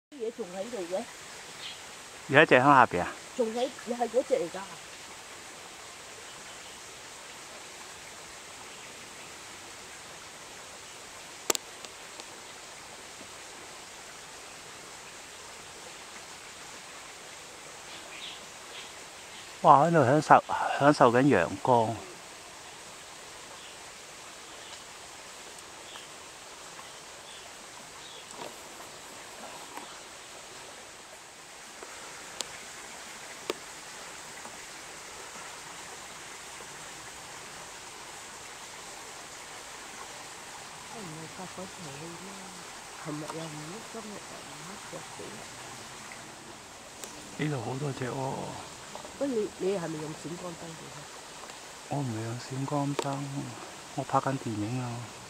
嘢仲喺度嘅， 有一隻喺下邊啊？ 仲喺，又係嗰隻嚟㗎。 哇！喺度享受緊陽光。 唔係發嗰條氣咩？琴日又唔喐，今日又唔喐，腳死呢度好多隻喎。 喂，你係咪用閃光燈嘅？ 我唔係用閃光燈，我拍緊電影啊。